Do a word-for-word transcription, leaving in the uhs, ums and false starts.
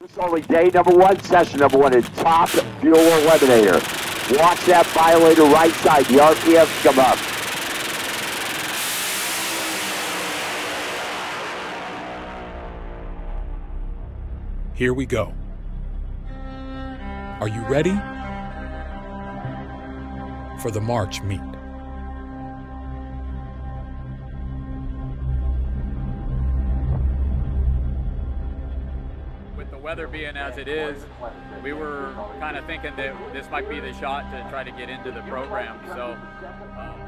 It's only day number one, session number one in Top Fuel Eliminator. Watch that violator right side. The R P Ms come up. Here we go. Are you ready for the March meet? With the weather being as it is, we were kind of thinking that this might be the shot to try to get into the program. So. Um,